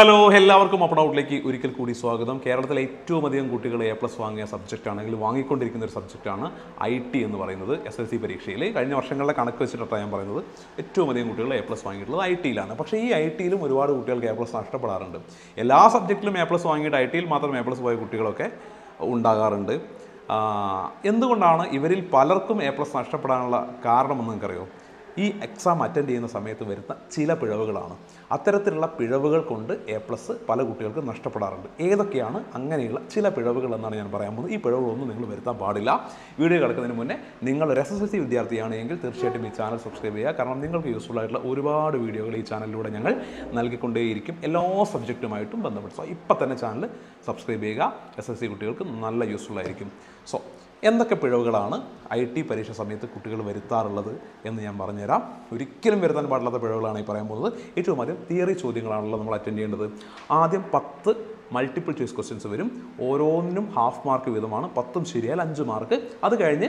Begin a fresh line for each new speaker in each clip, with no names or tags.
Hello എല്ലാവർക്കും up ഔട്ടിലേക്ക് ഒരിക്കൽ കൂടി സ്വാഗതം. കേരളത്തിലെ ഏറ്റവും അധികം കുട്ടികൾ A+ വാങ്ങിയ സബ്ജക്റ്റ് ആണെങ്കിൽ വാങ്ങിക്കൊണ്ടിരിക്കുന്ന ഒരു സബ്ജക്റ്റാണ് IT എന്ന് പറയുന്നത്. SSLC പരീക്ഷയിൽ കഴിഞ്ഞ വർഷങ്ങളിലെ കണക്ക് വെച്ചിട്ടാണ് ഞാൻ പറയുന്നത്. ഏറ്റവും അധികം കുട്ടികൾ A+ വാങ്ങിയിട്ടുള്ളത് IT-യിലാണ്. പക്ഷേ ഈ IT-യിലും ഒരുപാട് കുട്ടികൾക്ക് A+ നഷ്ടപ്പെടാറുണ്ട്. എല്ലാ സബ്ജക്റ്റിലും A+ വാങ്ങിയിട്ട് IT-യിൽ മാത്രം A+ പോയ കുട്ടികളൊക്കെ ഉണ്ടാകാറുണ്ട്. എന്തുകൊണ്ടാണ് ഇവരിൽ പലർക്കും A+ നഷ്ടപ്പെടാനുള്ള കാരണമെന്ന് നിങ്ങൾക്കറിയോ? ഈ എക്സാം അറ്റൻഡ് ചെയ്യുന്ന സമയത്ത് വരുന്ന ചില പിഴവുകളാണ്. അത്തരത്തിലുള്ള പിഴവുകൾ കൊണ്ട് A+ പല കുട്ടികൾക്ക് നഷ്ടപ്പെടാറുണ്ട്. ഏതൊക്കെയാണ് അങ്ങനെയുള്ള ചില പിഴവുകൾ എന്നാണ് ഞാൻ പറയാൻ പോകുന്നത്. ഈ പിഴവുകളൊന്നും നിങ്ങൾ വരുത്താൻ പാടില്ല. വീഡിയോ കിടക്കുന്നതിന് മുന്നേ നിങ്ങൾ ഒരു SSLC വിദ്യാർത്ഥിയാണ് എങ്കിൽ തീർച്ചയായിട്ടും ഈ ചാനൽ സബ്സ്ക്രൈബ് ചെയ്യുക. കാരണം നിങ്ങൾക്ക് യൂസ്ഫുൾ ആയിട്ടുള്ള ഒരുപാട് വീഡിയോകൾ ഈ ചാനലിലൂടെ ഞങ്ങൾ നൽകിക്കൊണ്ടേയിരിക്കും, എല്ലാ സബ്ജക്റ്റുമായിട്ടും ബന്ധപ്പെട്ട്. സോ ഇപ്പം തന്നെ ചാനൽ സബ്സ്ക്രൈബ് ചെയ്യുക. SSLC കുട്ടികൾക്ക് നല്ല യൂസ്ഫുൾ ആയിരിക്കും. സോ എന്തൊക്കെ പിഴവുകളാണ് IT പരീക്ഷ സമയത്ത് കുട്ടികൾ വരുത്താറുള്ളത് എന്ന് ഞാൻ പറഞ്ഞുതരാം. ഒരിക്കലും വരുത്താൻ പാടില്ലാത്ത പിഴവുകളാണ് ഈ പറയാൻ പോകുന്നത്. ഏറ്റവും ആദ്യം തിയറി ചോദ്യങ്ങളാണല്ലോ നമ്മൾ അറ്റൻഡ് ചെയ്യേണ്ടത്. ആദ്യം 10 മൾട്ടിപ്പിൾ ചോയ്സ് ക്വസ്റ്റ്യൻസ് വരും. ഓരോന്നിനും ഹാഫ് മാർക്ക് വീതമാണ്. 10 ശരിയായാൽ 5 മാർക്ക്. അത് കഴിഞ്ഞ്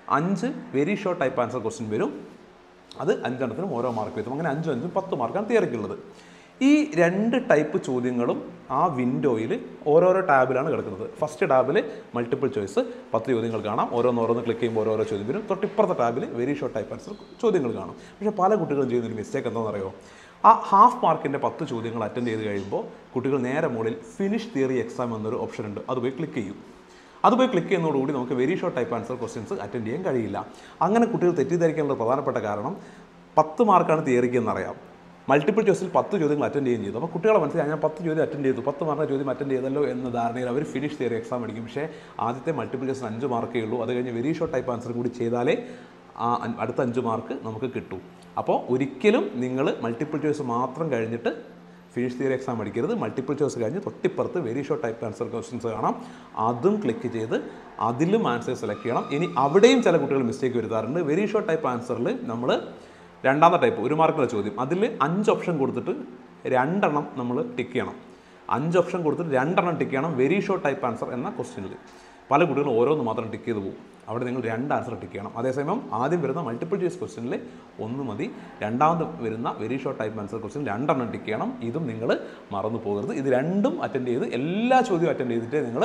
5 very short type answer question വരും. അത് 5 എണ്ണത്തിനും ഓരോ മാർക്ക് വീതം. അങ്ങനെ 5 5 10 മാർക്കാണ് തിയറിക്കുള്ളത്. ഈ 2 ടൈപ്പ് ചോദ്യങ്ങളും ആ വിൻഡോയിൽ ഓരോരോ ടാബിലാണ് കിടക്കുന്നത്. ഫസ്റ്റ് ടാബിൽ മൾട്ടിപ്പിൾ ചോയ്സ് 10 ചോദ്യങ്ങൾ കാണാം. ഓരോന്ന് ക്ലിക്ക് ചെയ്യുമ്പോൾ ഓരോരോ ചോദ്യം വരും. തൊട്ടിപ്പുറത്തെ ടാബിൽ വെരി ഷോർട്ട് ടൈപ്പ് ആൻസർ ചോദ്യങ്ങൾ കാണും. പക്ഷേ പല കുട്ടികളും ചെയ്യുന്നൊരു മിസ്റ്റേക്ക് എന്താണെന്ന് അറിയോ? ആ ഹാഫ് മാർക്കിൻ്റെ 10 ചോദ്യങ്ങൾ അറ്റൻഡ് ചെയ്ത് കഴിയുമ്പോൾ കുട്ടികൾ നേരെ മുകളിൽ ഫിനിഷ് തിയറി എക്സാം എന്നൊരു ഓപ്ഷൻ ഉണ്ട്. അത് പോയി ക്ലിക്ക് ചെയ്യും. അത് പോയി ക്ലിക്ക് ചെയ്യുന്നതോടുകൂടി നമുക്ക് very short type answer questions attend ചെയ്യാൻ കഴിയില്ല. അങ്ങനെ കുട്ടികൾ തെറ്റിദ്ധരിക്കാനുള്ള പ്രധാനപ്പെട്ട കാരണം 10 മാർക്കാണ് തിയറിക്ക് എന്നറിയാം. മൾട്ടിപ്പിൾ ചോയ്സിൽ 10 ചോദ്യങ്ങൾ അറ്റൻഡ് ചെയ്യുകയും ചെയ്തു. അപ്പോൾ കുട്ടികളെ മനസ്സിലായി ഞാൻ 10 ചോദ്യം അറ്റൻഡ് ചെയ്തു, 10 മാർക്ക് ചോദ്യം അറ്റൻഡ് ചെയ്തല്ലോ എന്ന ധാരണയിൽ അവർ ഫിനിഷ് തിയറി എക്സാം അടിക്കും. പക്ഷേ ആദ്യത്തെ മൾട്ടിപ്പിൾ ചോയ്സിന് 5 മാർക്കേ ഉള്ളൂ. അത് കഴിഞ്ഞ് വെരി ഷോർട്ട് ടൈപ്പ് ആൻസർ കൂടി ചെയ്താലേ അടുത്ത 5 മാർക്ക് നമുക്ക് കിട്ടൂ. അപ്പോൾ ഒരിക്കലും നിങ്ങൾ മൾട്ടിപ്പിൾ ചോയ്സ് മാത്രം കഴിഞ്ഞിട്ട് ഫിനിഷ് തിയറി എക്സാം അടിക്കരുത്. മൾട്ടിപ്പിൾ ചോയ്സ് കഴിഞ്ഞ് തൊട്ടിപ്പുറത്ത് very short type answer questions കാണാം. അതും ക്ലിക്ക് ചെയ്ത് അതിലും ആൻസർ സെലക്ട് ചെയ്യണം. ഇനി അവിടെയും ചില കുട്ടികൾ മിസ്റ്റേക്ക് വരുത്താറുണ്ട്. വെരി ഷോർട്ട് ടൈപ്പ് ആൻസറിൽ നമ്മൾ രണ്ടാമത്തെ ടൈപ്പ് 1 മാർക്കുള്ള ചോദ്യം, അതിൽ 5 ഓപ്ഷൻ കൊടുത്തിട്ട് 2 എണ്ണം നമ്മൾ ടിക്ക് ചെയ്യണം. 5 ഓപ്ഷൻ കൊടുത്തിട്ട് 2 എണ്ണം ടിക്ക് ചെയ്യണം വെരി ഷോർട്ട് ടൈപ്പ് ആൻസർ എന്ന ക്വസ്റ്റ്യനിൽ. പല കുട്ടികളും ഓരോന്ന് മാത്രം ടിക്ക് ചെയ്ത് പോകും. അവിടെ നിങ്ങൾ 2 ആൻസർ ടിക്ക് ചെയ്യണം. അതേസമയം ആദ്യം വരുന്ന മൾട്ടിപ്പിൾ ചോയ്സ് ക്വസ്റ്റ്യനിൽ 1 മതി. രണ്ടാമത് വരുന്ന very short type answer question 2 എണ്ണം ടിക്ക് ചെയ്യണം. ഇതും നിങ്ങൾ മറന്നു പോകരുത്. ഇത് രണ്ടും അറ്റൻഡ് ചെയ്ത് എല്ലാ ചോദ്യവും അറ്റൻഡ് ചെയ്തിട്ടേ നിങ്ങൾ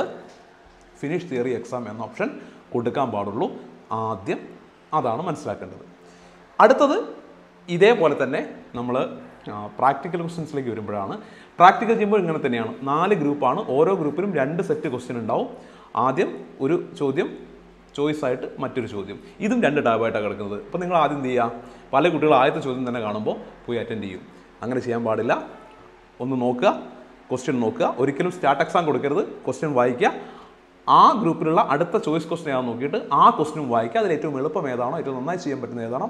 ഫിനിഷ് തിയറി എക്സാം എന്ന ഓപ്ഷൻ കൊടുക്കാൻ പാടുള്ളൂ. ആദ്യം അതാണ് മനസ്സിലാക്കേണ്ടത്. അടുത്തത് ഇതേപോലെ തന്നെ നമ്മൾ പ്രാക്ടിക്കൽ ക്വസ്റ്റ്യൻസിലേക്ക് വരുമ്പോഴാണ്. പ്രാക്ടിക്കൽ ചെയ്യുമ്പോൾ ഇങ്ങനെ തന്നെയാണ്. 4 ഗ്രൂപ്പാണ്. ഓരോ ഗ്രൂപ്പിലും 2 സെറ്റ് ക്വസ്റ്റ്യൻ ഉണ്ടാവും. ആദ്യം ഒരു ചോദ്യം, ചോയ്സ് ആയിട്ട് മറ്റൊരു ചോദ്യം. ഇതും 2 ടാബായിട്ടാണ് കിടക്കുന്നത്. അപ്പോൾ നിങ്ങൾ ആദ്യം എന്ത് ചെയ്യുക? പല കുട്ടികൾ ആദ്യത്തെ ചോദ്യം തന്നെ കാണുമ്പോൾ പോയി അറ്റൻഡ് ചെയ്യും. അങ്ങനെ ചെയ്യാൻ പാടില്ല. ഒന്ന് നോക്കുക, ക്വസ്റ്റ്യൻ നോക്കുക. ഒരിക്കലും സ്റ്റാർട്ട് എക്സാം കൊടുക്കരുത്. ക്വസ്റ്റ്യൻ വായിക്കുക. ആ ഗ്രൂപ്പിലുള്ള അടുത്ത ചോയ്സ് ക്വസ്റ്റ്യൻ ഏതാണെന്ന് നോക്കിയിട്ട് ആ ക്വസ്റ്റ്യൻ വായിക്കുക. അതിൽ ഏറ്റവും എളുപ്പം ഏതാണോ, ഏറ്റവും നന്നായി ചെയ്യാൻ പറ്റുന്ന ഏതാണോ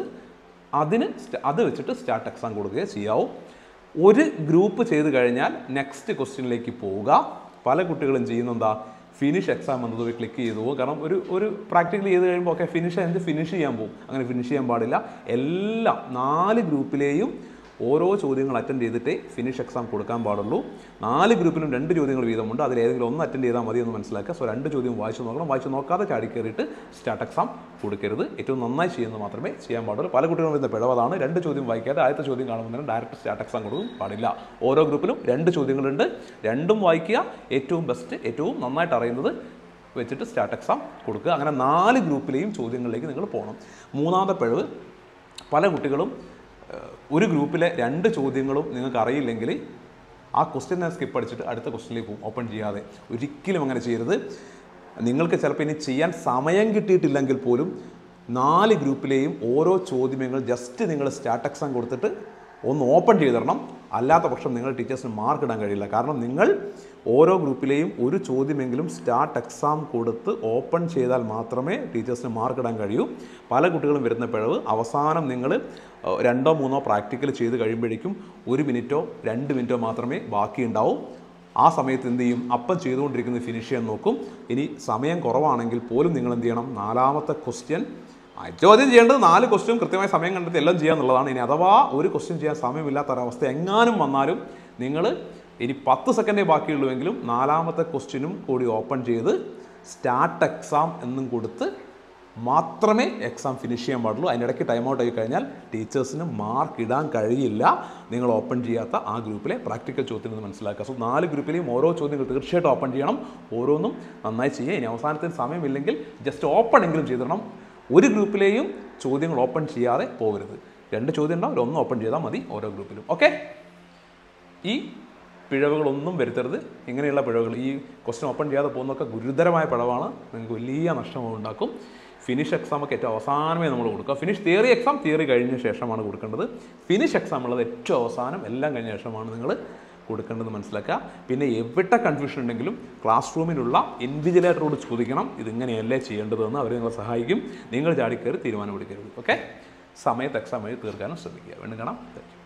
അത് വെച്ചിട്ട് സ്റ്റാർട്ട് എക്സാം കൊടുക്കുകയെ ചെയ്യാവും. ഒരു ഗ്രൂപ്പ് ചെയ്ത് കഴിഞ്ഞാൽ നെക്സ്റ്റ് ക്വസ്റ്റ്യനിലേക്ക് പോവുക. പല കുട്ടികളും ചെയ്യുന്ന എന്താ, ഫിനിഷ് എക്സാം എന്നത് പോയി ക്ലിക്ക് ചെയ്തു പോകും. കാരണം ഒരു പ്രാക്ടിക്കൽ ചെയ്ത് കഴിയുമ്പോൾ ഒക്കെ ഫിനിഷ് ചെയ്യാൻ പോകും. അങ്ങനെ ഫിനിഷ് ചെയ്യാൻ പാടില്ല. എല്ലാം 4 ഗ്രൂപ്പിലെയും ഓരോ ചോദ്യങ്ങൾ അറ്റൻഡ് ചെയ്തിട്ടേ ഫിനിഷ് എക്സാം കൊടുക്കാൻ പാടുള്ളൂ. 4 ഗ്രൂപ്പിലും 2 ചോദ്യങ്ങൾ വീതമുണ്ട്. അതിലേതെങ്കിലും ഒന്ന് അറ്റൻഡ് ചെയ്താൽ മതി എന്ന് മനസ്സിലാക്കുക. സോ 2 ചോദ്യം വായിച്ചു നോക്കണം. വായിച്ചു നോക്കാതെ ചാടി കയറിയിട്ട് സ്റ്റാർട്ട് എക്സാം കൊടുക്കരുത്. ഏറ്റവും നന്നായി ചെയ്യുന്നത് മാത്രമേ ചെയ്യാൻ പാടുള്ളൂ. പല കുട്ടികളും വരുന്ന പിഴവതാണ്. 2 ചോദ്യം വായിക്കാതെ ആദ്യത്തെ ചോദ്യം കാണുമ്പോൾ തന്നെ ഡയറക്റ്റ് സ്റ്റാർട്ട് എക്സാം കൊടുക്കും പാടില്ല. ഓരോ ഗ്രൂപ്പിലും 2 ചോദ്യങ്ങളുണ്ട്. രണ്ടും വായിക്കുക. ഏറ്റവും ബെസ്റ്റ്, ഏറ്റവും നന്നായിട്ട് അറിയുന്നത് വെച്ചിട്ട് സ്റ്റാർട്ട് എക്സാം കൊടുക്കുക. അങ്ങനെ 4 ഗ്രൂപ്പിലെയും ചോദ്യങ്ങളിലേക്ക് നിങ്ങൾ പോകണം. മൂന്നാമത്തെ പിഴവ്, പല കുട്ടികളും ഒരു ഗ്രൂപ്പിലെ 2 ചോദ്യങ്ങളും നിങ്ങൾക്ക് അറിയില്ലെങ്കിൽ ആ ക്വസ്റ്റ്യനെ സ്കിപ്പ് അടിച്ചിട്ട് അടുത്ത ക്വസ്റ്റ്യനിലേക്ക് പോകും, ഓപ്പൺ ചെയ്യാതെ. ഒരിക്കലും അങ്ങനെ ചെയ്യരുത്. നിങ്ങൾക്ക് ചിലപ്പോൾ ഇനി ചെയ്യാൻ സമയം കിട്ടിയിട്ടില്ലെങ്കിൽ പോലും 4 ഗ്രൂപ്പിലെയും ഓരോ ചോദ്യങ്ങൾ ജസ്റ്റ് നിങ്ങൾ സ്റ്റാർട്ട് എക്സാം കൊടുത്തിട്ട് ഒന്ന് ഓപ്പൺ ചെയ്തിടണം. അല്ലാത്ത പക്ഷം നിങ്ങൾ ടീച്ചേഴ്സിന് മാർക്ക് ഇടാൻ കഴിയില്ല. കാരണം നിങ്ങൾ ഓരോ ഗ്രൂപ്പിലെയും ഒരു ചോദ്യമെങ്കിലും സ്റ്റാർട്ട് എക്സാം കൊടുത്ത് ഓപ്പൺ ചെയ്താൽ മാത്രമേ ടീച്ചേഴ്സിന് മാർക്ക് ഇടാൻ കഴിയൂ. പല കുട്ടികളും വരുന്ന പിഴവ്, അവസാനം നിങ്ങൾ 2 or 3 പ്രാക്ടിക്കൽ ചെയ്ത് കഴിയുമ്പോഴേക്കും 1 മിനിറ്റോ 2 മിനിറ്റോ മാത്രമേ ബാക്കിയുണ്ടാവും. ആ സമയത്ത് എന്ത് ചെയ്യും? അപ്പം ചെയ്തുകൊണ്ടിരിക്കുന്നത് ഫിനിഷ് ചെയ്യാൻ നോക്കും. ഇനി സമയം കുറവാണെങ്കിൽ പോലും നിങ്ങൾ എന്ത് ചെയ്യണം? 4ാമത്തെ ക്വസ്റ്റ്യൻ ചോദ്യം ചെയ്യേണ്ടത് 4 ക്വസ്റ്റ്യൻ കൃത്യമായി സമയം കണ്ടെത്തി എല്ലാം ചെയ്യുക എന്നുള്ളതാണ്. ഇനി അഥവാ ഒരു ക്വസ്റ്റ്യൻ ചെയ്യാൻ സമയമില്ലാത്തൊരവസ്ഥ എങ്ങാനും വന്നാലും നിങ്ങൾ ഇനി 10 സെക്കൻഡേ ബാക്കിയുള്ളൂവെങ്കിലും 4ാമത്തെ ക്വസ്റ്റ്യനും കൂടി ഓപ്പൺ ചെയ്ത് സ്റ്റാർട്ട് എക്സാം എന്നും കൊടുത്ത് മാത്രമേ എക്സാം ഫിനിഷ് ചെയ്യാൻ പാടുള്ളൂ. അതിനിടയ്ക്ക് ടൈം ഔട്ട് ആയി കഴിഞ്ഞാൽ ടീച്ചേഴ്സിന് മാർക്ക് ഇടാൻ കഴിയില്ല. നിങ്ങൾ ഓപ്പൺ ചെയ്യാത്ത ആ ഗ്രൂപ്പിലെ പ്രാക്ടിക്കൽ ചോദ്യം എന്ന് മനസ്സിലാക്കുക. സോ 4 ഗ്രൂപ്പിലെയും ഓരോ ചോദ്യങ്ങൾ തീർച്ചയായിട്ടും ഓപ്പൺ ചെയ്യണം. ഓരോന്നും നന്നായി ചെയ്യുക. ഇനി അവസാനത്തിന് സമയമില്ലെങ്കിൽ ജസ്റ്റ് ഓപ്പൺ എങ്കിലും ചെയ്തിടണം. ഒരു ഗ്രൂപ്പിലെയും ചോദ്യങ്ങൾ ഓപ്പൺ ചെയ്യാതെ പോകരുത്. 2 ചോദ്യം ഉണ്ടാവും, 1 ഓപ്പൺ ചെയ്താൽ മതി ഓരോ ഗ്രൂപ്പിലും. ഓക്കെ, ഈ പിഴവുകളൊന്നും വരുത്തരുത്. ഇങ്ങനെയുള്ള പിഴവുകൾ, ഈ ക്വസ്റ്റ്യൻ ഓപ്പൺ ചെയ്യാതെ പോകുന്നതൊക്കെ ഗുരുതരമായ പിഴവാണ്. നിങ്ങൾക്ക് വലിയ നഷ്ടം ഉണ്ടാക്കും. ഫിനിഷ് എക്സാമൊക്കെ ഏറ്റവും അവസാനമേ നമ്മൾ കൊടുക്കുക. ഫിനിഷ് തിയറി എക്സാം തിയറി കഴിഞ്ഞ ശേഷമാണ് കൊടുക്കേണ്ടത്. ഫിനിഷ് എക്സാം ഉള്ളത് ഏറ്റവും അവസാനം, എല്ലാം കഴിഞ്ഞ ശേഷമാണ് നിങ്ങൾ കൊടുക്കേണ്ടത് മനസ്സിലാക്കുക. പിന്നെ എവിടെ കൺഫ്യൂഷൻ ഉണ്ടെങ്കിലും ക്ലാസ് റൂമിലുള്ള ഇൻവിജിലേറ്ററോട് ചോദിക്കണം, ഇതിങ്ങനെയല്ലേ ചെയ്യേണ്ടതെന്ന്. അവർ നിങ്ങളെ സഹായിക്കും. നിങ്ങൾ ചാടിക്കയറി തീരുമാനം എടുക്കരുത്. ഓക്കെ, സമയത്ത് എക്സാം വഴി തീർക്കാനും ശ്രമിക്കുക. വീണ്ടും കാണാം.